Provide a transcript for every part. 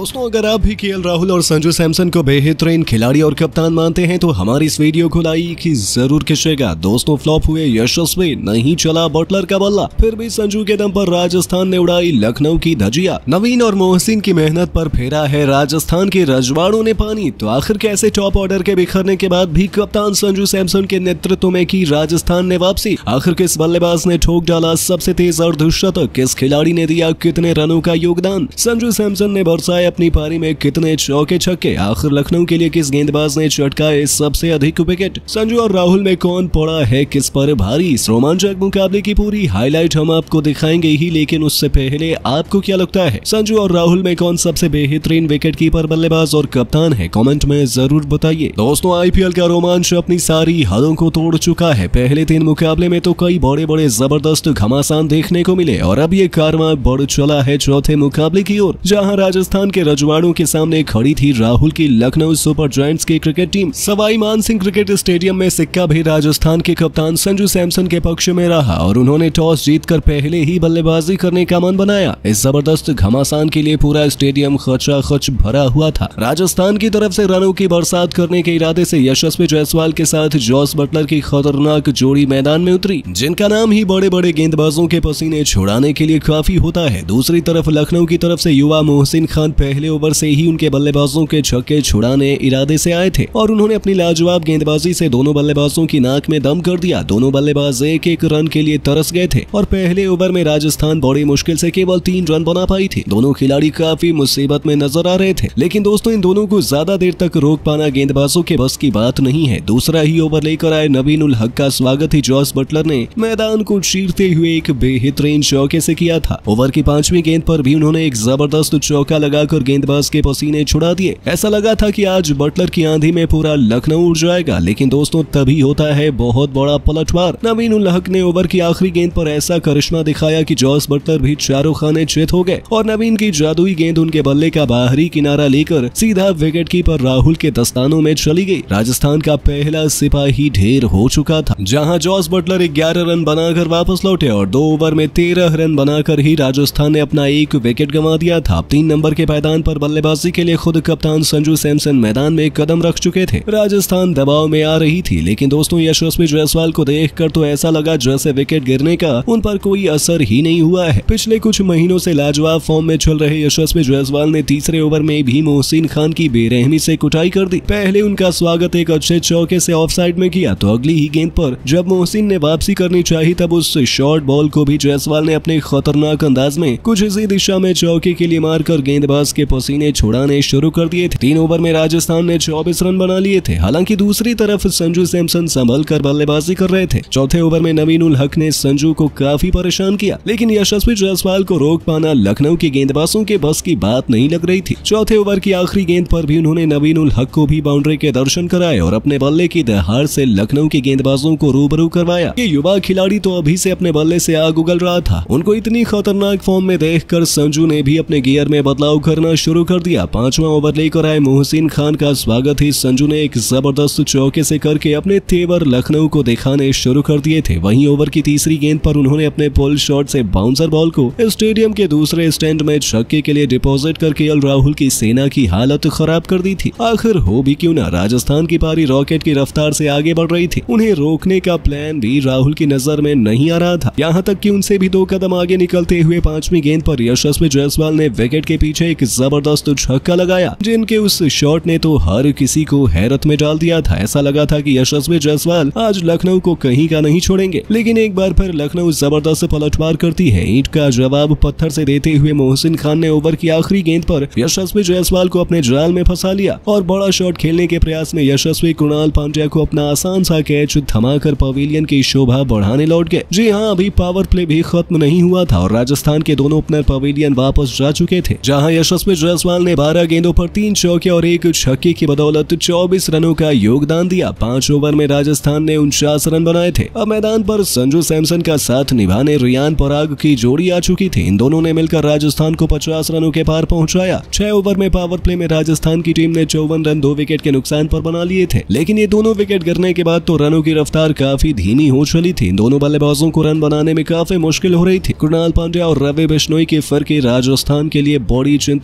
दोस्तों, अगर आप भी केएल राहुल और संजू सैमसन को बेहतरीन खिलाड़ी और कप्तान मानते हैं तो हमारी इस वीडियो को लाइक जरूर कीजिएगा। दोस्तों, फ्लॉप हुए यशस्वी, नहीं चला बटलर का बल्ला, फिर भी संजू के दम पर राजस्थान ने उड़ाई लखनऊ की धजिया। नवीन और मोहसिन की मेहनत पर फेरा है राजस्थान के रजवाड़ों ने पानी। तो आखिर कैसे टॉप ऑर्डर के बिखरने के बाद भी कप्तान संजू सैमसन के नेतृत्व में की राजस्थान ने वापसी? आखिर किस बल्लेबाज ने ठोक डाला सबसे तेज अर्धशतक? किस खिलाड़ी ने दिया कितने रनों का योगदान? संजू सैमसन ने बरसाए अपनी पारी में कितने चौके छक्के? आखिर लखनऊ के लिए किस गेंदबाज ने चटकाए सबसे अधिक विकेट? संजू और राहुल में कौन पड़ा है किस पर भारी? इस रोमांचक मुकाबले की पूरी हाईलाइट हम आपको दिखाएंगे ही, लेकिन उससे पहले आपको क्या लगता है संजू और राहुल में कौन सबसे बेहतरीन विकेट कीपर, बल्लेबाज और कप्तान है? कमेंट में जरूर बताइए। दोस्तों, आईपीएल का रोमांच अपनी सारी हदों को तोड़ चुका है। पहले 3 मुकाबले में तो कई बड़े बड़े जबरदस्त घमासान देखने को मिले और अब ये कारवां बढ़ चला है चौथे मुकाबले की ओर, जहां राजस्थान के रजवाड़ों के सामने खड़ी थी राहुल की लखनऊ सुपर जायंट्स की cricket team. Sawai Mansingh cricket stadium में सिक्का भी राजस्थान के कप्तान संजू सैमसन के पक्ष में रहा और उन्होंने टॉस जीतकर पहले ही बल्लेबाजी करने का मन बनाया। इस जबरदस्त घमासान के लिए पूरा स्टेडियम खचाखच भरा हुआ था। राजस्थान की तरफ से रनों की बरसात करने के इरादे से यशस्वी जायसवाल के साथ जॉस बटलर की खतरनाक जोड़ी मैदान में उतरी, जिनका नाम ही बड़े बड़े गेंदबाजों के पसीने छुड़ाने के लिए काफी होता है। दूसरी तरफ लखनऊ की तरफ से युवा मोहसिन खान पहले ओवर से ही उनके बल्लेबाजों के छक्के छुड़ाने इरादे से आए थे और उन्होंने अपनी लाजवाब गेंदबाजी से दोनों बल्लेबाजों की नाक में दम कर दिया। दोनों बल्लेबाज एक एक रन के लिए तरस गए थे और पहले ओवर में राजस्थान बड़ी मुश्किल से केवल 3 रन बना पाई थी। दोनों खिलाड़ी काफी मुसीबत में नजर आ रहे थे, लेकिन दोस्तों इन दोनों को ज्यादा देर तक रोक पाना गेंदबाजों के बस की बात नहीं है। दूसरा ही ओवर लेकर आए नवीन उल हक का स्वागत ही जॉस बटलर ने मैदान को चीरते हुए एक बेहतरीन चौके से किया था। ओवर की 5वीं गेंद पर भी उन्होंने एक जबरदस्त चौका लगाकर गेंदबाज के पसीने छुड़ा दिए। ऐसा लगा था कि आज बटलर की आंधी में पूरा लखनऊ उड़ जाएगा, लेकिन दोस्तों तभी होता है बहुत बड़ा पलटवार। नवीन उल हक ने ओवर की आखिरी गेंद पर ऐसा करिश्मा दिखाया कि जॉस बटलर भी चारों खाने चित हो गए और नवीन की जादुई गेंद उनके बल्ले का बाहरी किनारा लेकर सीधा विकेट कीपर राहुल के दस्तानों में चली गई। राजस्थान का पहला सिपाही ढेर हो चुका था, जहां जॉस बटलर 11 रन बनाकर वापस लौटे और 2 ओवर में 13 रन बनाकर ही राजस्थान ने अपना 1 विकेट गंवा दिया था। 3 नंबर के पायदान पर बल्लेबाजी के लिए खुद कप्तान संजू सैमसन मैदान में कदम रख चुके थे। राजस्थान दबाव में आ रही थी, लेकिन दोस्तों यशस्वी जायसवाल को देखकर तो ऐसा लगा जैसे विकेट गिरने का उन पर कोई असर ही नहीं हुआ है। पिछले कुछ महीनों से लाजवाब फॉर्म में चल रहे यशस्वी जायसवाल ने तीसरे ओवर में भी मोहसिन खान की बेरहमी से कुटाई कर दी। पहले उनका स्वागत एक अच्छे चौके से ऑफसाइड में किया, तो अगली ही गेंद पर जब मोहसिन ने वापसी करनी चाहिए तब उस शॉर्ट बॉल को भी जायसवाल ने अपने खतरनाक अंदाज में कुछ इसी दिशा में चौके के लिए मारकर गेंदबाज के पसीने छुड़ाने शुरू कर दिए थे। 3 ओवर में राजस्थान ने 24 रन बना लिए थे। हालांकि दूसरी तरफ संजू सैमसन संभल कर बल्लेबाजी कर रहे थे। चौथे ओवर में नवीन उल हक ने संजू को काफी परेशान किया, लेकिन यशस्वी जायसवाल को रोक पाना लखनऊ के गेंदबाजों के बस की बात नहीं लग रही थी। चौथे ओवर की आखिरी गेंद पर भी उन्होंने नवीन उल हक को भी बाउंड्री के दर्शन कराए और अपने बल्ले की दहाड़ से लखनऊ के गेंदबाजों को रूबरू करवाया। ये युवा खिलाड़ी तो अभी से अपने बल्ले से आग उगल रहा था। उनको इतनी खतरनाक फॉर्म में देखकर संजू ने भी अपने गियर में बदलाव करना शुरू कर दिया। 5वां ओवर लेकर आए मोहसिन खान का स्वागत ही संजू ने एक जबरदस्त चौके से करके अपने तेवर लखनऊ को दिखाने शुरू कर दिए थे। वहीं ओवर की तीसरी गेंद पर उन्होंने अपने पुल शॉट से बाउंसर बॉल को स्टेडियम के दूसरे स्टैंड में छक्के के लिए डिपॉजिट कर केएल राहुल की सेना की हालत खराब कर दी थी। आखिर हो भी क्यों ना, राजस्थान की पारी रॉकेट की रफ्तार से आगे बढ़ रही थी। उन्हें रोकने का प्लान भी राहुल की नजर में नहीं आ रहा था, यहाँ तक कि उनसे भी 2 कदम आगे निकलते हुए 5वीं गेंद पर यशस्वी जायसवाल ने विकेट के पीछे एक जबरदस्त छक्का लगाया, जिनके उस शॉट ने तो हर किसी को हैरत में डाल दिया था। ऐसा लगा था कि यशस्वी जायसवाल आज लखनऊ को कहीं का नहीं छोड़ेंगे, लेकिन एक बार फिर लखनऊ जबरदस्त पलटवार करती है। ईंट का जवाब पत्थर से देते हुए मोहसिन खान ने ओवर की आखिरी गेंद पर यशस्वी जायसवाल को अपने जाल में फंसा लिया और बड़ा शॉट खेलने के प्रयास में यशस्वी कुणाल पांड्या को अपना आसान सा कैच थमाकर पवेलियन की शोभा बढ़ाने लौट गए। जी हाँ, अभी पावर प्ले भी खत्म नहीं हुआ था और राजस्थान के दोनों ओपनर पवेलियन वापस जा चुके थे, जहां यशस्वी जायसवाल ने 12 गेंदों पर 3 चौके और 1 छक्के की बदौलत 24 रनों का योगदान दिया। 5 ओवर में राजस्थान ने 49 रन बनाए थे। अब मैदान पर संजू सैमसन का साथ निभाने रियान पराग की जोड़ी आ चुकी थी। इन दोनों ने मिलकर राजस्थान को 50 रनों के पार पहुंचाया। 6 ओवर में पावर प्ले में राजस्थान की टीम ने 54 रन 2 विकेट के नुकसान पर बना लिए थे, लेकिन ये दोनों विकेट गिरने के बाद तो रनों की रफ्तार काफी धीमी हो चली थी। इन दोनों बल्लेबाजों को रन बनाने में काफी मुश्किल हो रही थी। कुणाल पांड्या और रवि बिश्नोई के फर्क राजस्थान के लिए बड़ी चिंता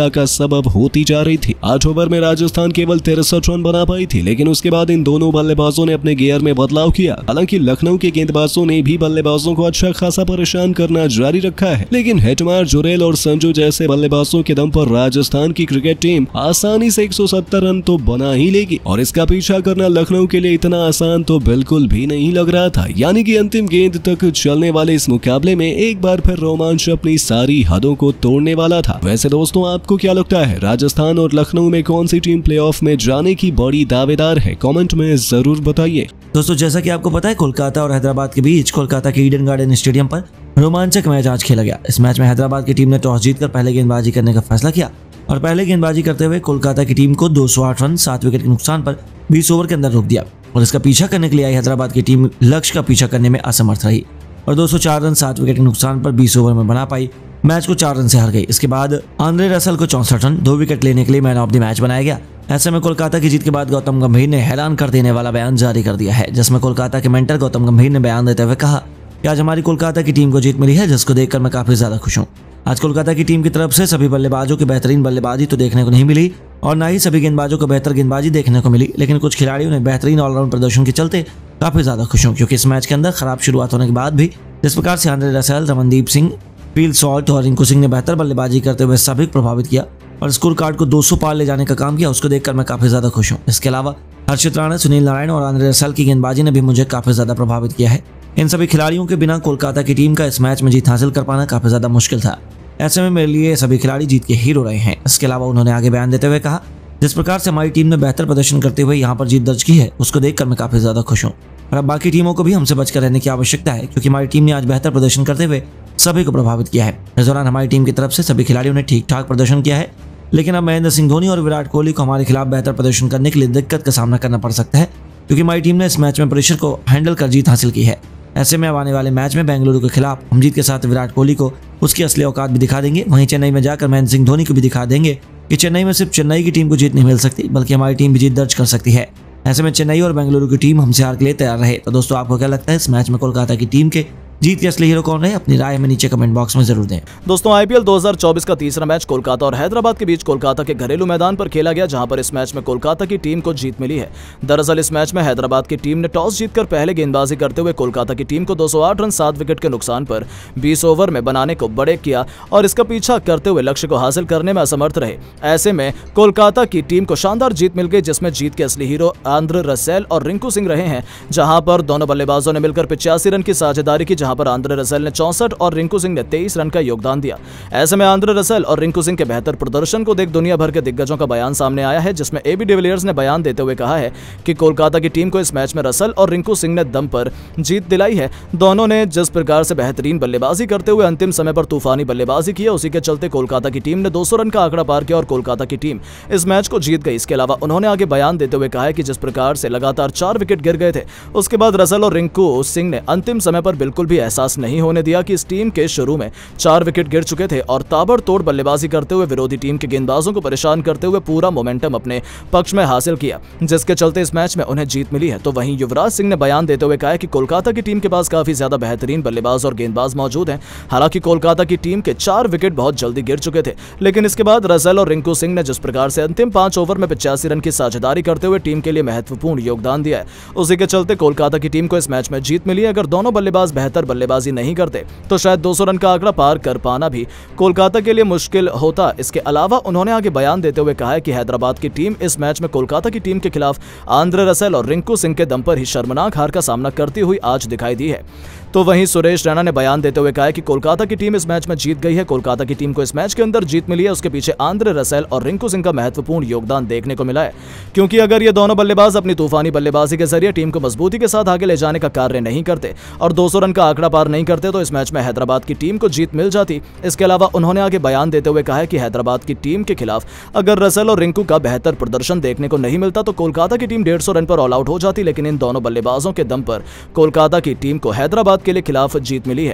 चिंता का सबब होती जा रही थी। 8 ओवर में राजस्थान केवल 63 रन बना पाई थी, लेकिन उसके बाद इन दोनों बल्लेबाजों ने अपने गियर में बदलाव किया। हालांकि लखनऊ के गेंदबाजों ने भी बल्लेबाजों को अच्छा खासा परेशान करना जारी रखा है, लेकिन हेटमार, जुरेल और संजू जैसे बल्लेबाजों के दम पर राजस्थान की क्रिकेट टीम आसानी से 170 रन तो बना ही लेगी और इसका पीछा करना लखनऊ के लिए इतना आसान तो बिल्कुल भी नहीं लग रहा था। यानी कि अंतिम गेंद तक चलने वाले इस मुकाबले में एक बार फिर रोमांच अपनी सारी हदों को तोड़ने वाला था। वैसे दोस्तों, आपको क्या लगता है, राजस्थान और लखनऊ में कौन सी टीम प्लेऑफ में जाने की बड़ी दावेदार है? कमेंट में जरूर बताइए। दोस्तों, जैसा कि आपको पता है, कोलकाता और हैदराबाद के बीच कोलकाता के ईडन गार्डन स्टेडियम पर रोमांचक मैच आज खेला गया। इस मैच में हैदराबाद की टीम ने टॉस जीतकर पहले गेंदबाजी करने का फैसला किया और पहले गेंदबाजी करते हुए कोलकाता की टीम को 208 रन 7 विकेट के नुकसान पर 20 ओवर के अंदर रोक दिया और इसका पीछा करने के लिए आई हैदराबाद की टीम लक्ष्य का पीछा करने में असमर्थ रही और 204 रन 7 विकेट के नुकसान पर 20 ओवर में बना पाई, मैच को 4 रन से हार गई। इसके बाद आंद्रे रसल को 64 रन 2 विकेट लेने के लिए मैन ऑफ द मैच बनाया गया। ऐसे में कोलकाता की जीत के बाद गौतम गंभीर ने हैरान कर देने वाला बयान जारी कर दिया है, जिसमें कोलकाता के मेंटर गौतम गंभीर ने बयान देते हुए कहा कि आज हमारी कोलकाता की टीम को जीत मिली है, जिसको देखकर मैं काफी ज्यादा खुश हूँ। आज कोलकाता की टीम की तरफ से सभी बल्लेबाजों की बेहतरीन बल्लेबाजी तो देखने को नहीं मिली और न ही सभी गेंदबाजों को बेहतर गेंदबाजी देखने को मिली, लेकिन कुछ खिलाड़ियों ने बेहतरीन ऑलराउंड प्रदर्शन के चलते काफी ज्यादा खुश हूँ, क्योंकि इस मैच के अंदर खराब शुरुआत होने के बाद भी जिस प्रकार से Andre Russell, Ramandeep Singh, Phil Salt और रिंकू सिंह ने बेहतर बल्लेबाजी करते हुए सभी को प्रभावित किया और स्कोर कार्ड को 200 पार ले जाने का काम किया, उसको देखकर मैं काफी ज्यादा खुश हूँ। इसके अलावा हर्षित राणा, सुनील नारायण और आंद्रे रसेल की गेंदबाजी ने भी मुझे काफी ज्यादा प्रभावित किया है। इन सभी खिलाड़ियों के बिना कोलकाता की टीम का इस मैच में जीत हासिल कर पाना काफी ज्यादा मुश्किल था। ऐसे में मेरे लिए सभी खिलाड़ी जीत के हीरो रहे हैं। इसके अलावा उन्होंने आगे बयान देते हुए कहा, जिस प्रकार से हमारी टीम ने बेहतर प्रदर्शन करते हुए यहाँ पर जीत दर्ज की है, उसको देखकर मैं काफी ज्यादा खुश हूँ और अब बाकी टीमों को भी हमसे बचकर रहने की आवश्यकता है, क्योंकि हमारी टीम ने आज बेहतर प्रदर्शन करते हुए सभी को प्रभावित किया है। इस दौरान हमारी टीम की तरफ से सभी खिलाड़ियों ने ठीक ठाक प्रदर्शन किया है, लेकिन अब महेंद्र सिंह धोनी और विराट कोहली को हमारे खिलाफ बेहतर प्रदर्शन करने के लिए दिक्कत का सामना करना पड़ सकता है, क्योंकि हमारी टीम ने इस मैच में प्रेशर को हैंडल कर जीत हासिल की है। ऐसे में अब आने वाले मैच में बेंगलुरु के खिलाफ हम जीत के साथ विराट कोहली को उसकी असली औकात भी दिखा देंगे। वहीं चेन्नई में जाकर महेंद्र सिंह धोनी को भी दिखा देंगे कि चेन्नई में सिर्फ चेन्नई की टीम को जीत नहीं मिल सकती, बल्कि हमारी टीम भी जीत दर्ज कर सकती है। ऐसे में चेन्नई और बेंगलुरु की टीम हमसे हार के लिए तैयार रहे। तो दोस्तों, आपको क्या लगता है, इस मैच में कोलकाता की टीम के जीत के असली हीरो कौन रहे? अपनी राय में नीचे कमेंट बॉक्स में जरूर दें। दोस्तों, आईपीएल 2024 का तीसरा मैच कोलकाता और हैदराबाद के बीच कोलकाता के घरेलू मैदान पर खेला गया, जहां पर इस मैच में कोलकाता की टीम को जीत मिली है। दरअसल इस मैच में हैदराबाद की टीम ने टॉस जीतकर पहले गेंदबाजी करते हुए कोलकाता की टीम को 208 रन 7 विकेट के नुकसान पर 20 ओवर में बनाने को बड़े किया और इसका पीछा करते हुए लक्ष्य को हासिल करने में असमर्थ रहे। ऐसे में कोलकाता की टीम को शानदार जीत मिल गई, जिसमें जीत के असली हीरो आंद्रे रसेल और रिंकू सिंह रहे हैं, जहां पर दोनों बल्लेबाजों ने मिलकर 85 रन की साझेदारी की, जहां पर आंद्रे रसेल 64 और रिंकू सिंह ने 23 रन का योगदान दिया। ऐसे में आंद्रे रसेल और रिंकू सिंह के बेहतर प्रदर्शन को देख दुनिया भर के दिग्गजों का बयान सामने आया है, जिसमें एबी डिविलियर्स ने बयान देते हुए कहा है कि कोलकाता की टीम को इस मैच में रसेल और रिंकू सिंह ने दम पर जीत दिलाई है। दोनों ने जिस प्रकार से बेहतरीन बल्लेबाजी करते हुए अंतिम समय पर तूफानी बल्लेबाजी की, उसी के चलते कोलकाता की टीम ने 200 रन का आंकड़ा पार किया और कोलकाता की टीम इस मैच को जीत गई। इसके अलावा उन्होंने आगे बयान देते हुए कहा है कि जिस प्रकार से लगातार 4 विकेट गिर गए थे, उसके बाद रसेल और रिंकू सिंह ने अंतिम समय पर बिल्कुल भी एहसास नहीं होने दिया कि इस टीम के शुरू में 4 विकेट गिर चुके थे और ताबड़तोड़ बल्लेबाजी करते हुए विरोधी टीम के गेंदबाजों को परेशान करते हुए पूरा मोमेंटम अपने पक्ष में हासिल किया, जिसके चलते इस मैच में उन्हें जीत मिली है। तो वहीं युवराज सिंह ने बयान देते हुए कहा कि कोलकाता की टीम के पास काफी ज्यादा बेहतरीन बल्लेबाज और गेंदबाज मौजूद हैं। हालांकि कोलकाता की टीम के 4 विकेट बहुत जल्दी गिर चुके थे, लेकिन इसके बाद रसेल और रिंकू सिंह ने जिस प्रकार से अंतिम 5 ओवर में 85 रन की साझेदारी करते हुए टीम के लिए महत्वपूर्ण योगदान दिया है, उसी के चलते कोलकाता की टीम को इस मैच में जीत मिली है। अगर दोनों बल्लेबाज बेहतर बल्लेबाजी नहीं करते तो शायद 200 रन का आंकड़ा पार कर पाना भी कोलकाता के लिए मुश्किल होता। इसके अलावा उन्होंने आगे बयान देते हुए कहा है कि हैदराबाद की टीम इस मैच में कोलकाता की टीम के खिलाफ आंद्रे रसेल और रिंकू सिंह के दम पर ही शर्मनाक हार का सामना करती हुई आज दिखाई दी है। तो वहीं सुरेश रैना ने बयान देते हुए कहा है कि कोलकाता की टीम इस मैच में जीत गई है। कोलकाता की टीम को इस मैच के अंदर जीत मिली है, उसके पीछे आंद्रे रसेल और रिंकू सिंह का महत्वपूर्ण योगदान देखने को मिला है, क्योंकि अगर ये दोनों बल्लेबाज अपनी तूफानी बल्लेबाजी के जरिए टीम को मजबूती के साथ आगे ले जाने का कार्य नहीं करते और 200 रन का आंकड़ा पार नहीं करते, तो इस मैच में हैदराबाद की टीम को जीत मिल जाती। इसके अलावा उन्होंने आगे बयान देते हुए कहा है कि हैदराबाद की टीम के खिलाफ अगर रसेल और रिंकू का बेहतर प्रदर्शन देखने को नहीं मिलता तो कोलकाता की टीम 150 रन पर ऑल आउट हो जाती, लेकिन इन दोनों बल्लेबाजों के दम पर कोलकाता की टीम को हैदराबाद के लिए खिलाफ जीत मिली है।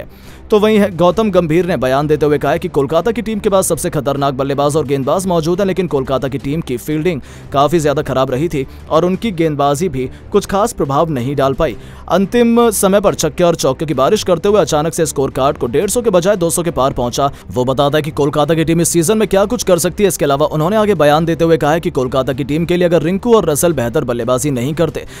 तो वहीं गौतम गंभीर ने बयान देते हुए कहा है कि कोलकाता की टीम के पास सबसे खतरनाक बल्लेबाज और गेंदबाज मौजूद है, लेकिन कोलकाता की टीम की फील्डिंग काफी ज्यादा खराब रही थी और उनकी गेंदबाजी भी कुछ खास प्रभाव नहीं डाल पाई। अंतिम समय पर छक्के और चौके की बारिश करते हुए अचानक से स्कोर कार्ड को 150 के बजाय 200 के पार पहुंचा। वो बताता है कि कोलकाता की टीम इस सीजन में क्या कुछ कर सकती है। इसके अलावा उन्होंने आगे बयान देते हुए कहा है कि कोलकाता की टीम के लिए अगर रिंकू और रसल बेहतर बल्लेबाजी नहीं करते